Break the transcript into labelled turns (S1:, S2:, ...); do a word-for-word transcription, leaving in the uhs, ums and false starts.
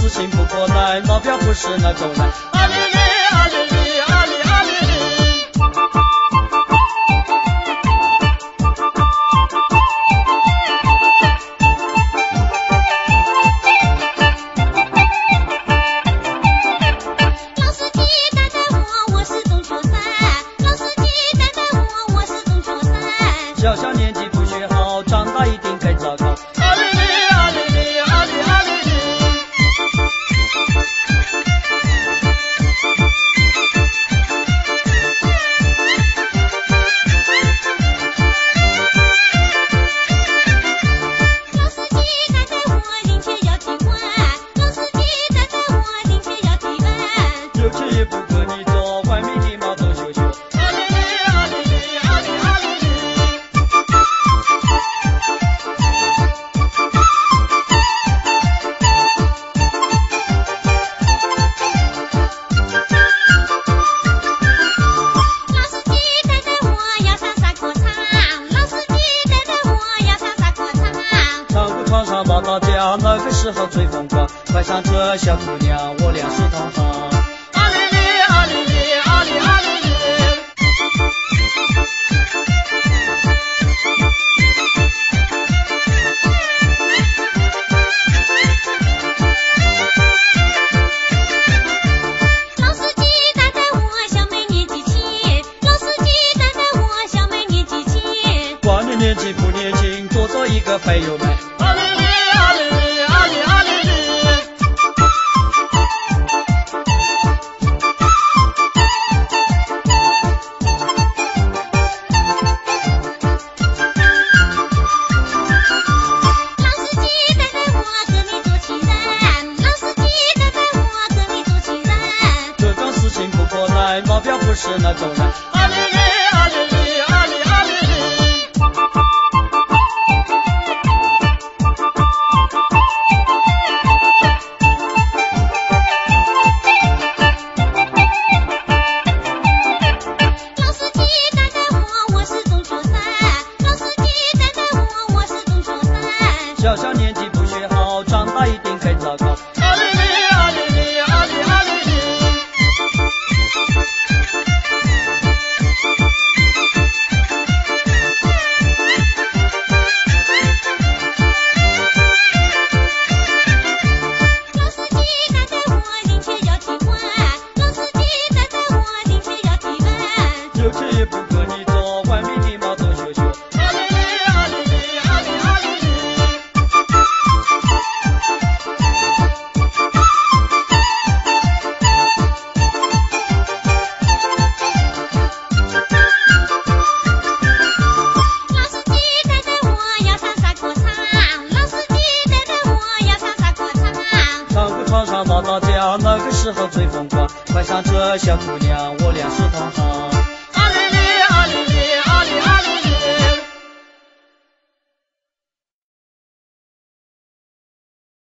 S1: 事情不过来，老表不是那种人。阿里里阿里里阿里阿里里。
S2: 老司机带带我，我是中秋三。老司机带带我，我是中秋三。
S1: 小小年纪不学好，长大一定更糟糕。阿里里阿里里阿里阿里里。
S2: 老司机带带我，零钱要提完。老司机带带我，零钱要提完。
S1: 有钱也不跟你做，外面的毛都羞羞。阿里里阿里里阿里阿里里。
S2: 老司机带带我，要上山课场。老司机带带我，要上山课场。
S1: 唱鼓床上抱大家，那个时候最疯狂。快上车，小姑娘，我俩是同行。阿里里阿里里阿里阿里里。
S2: 老司机带带我，小妹年纪轻。老司机带带我，小妹年纪轻。
S1: 管你年轻不年轻，多做一个朋友们。阿里里阿里里阿里阿里里。
S2: 老司机带带我，跟你做情人。老司机带带我，跟你做情人。
S1: 这种事情不过来，老表不是那种人。阿里里阿里里阿里阿里里。
S2: 老司机带带我，我是中秋三。老司机带带我，我是中秋三。
S1: 小小年纪不学好，长大一定更糟糕。阿里里阿里里阿里阿里里。
S2: 老司机带带我，零钱要提完。老司机带带我，零钱要提完。
S1: 有钱也不跟你做，外面的毛都羞羞。阿里里阿里里阿里阿里里。
S2: 老司机带带我，要上山课场。老司机带带我，要上山课场。
S1: 唱鼓床上抱大家，那个时候最疯狂。快上车，小姑娘，我俩是同行。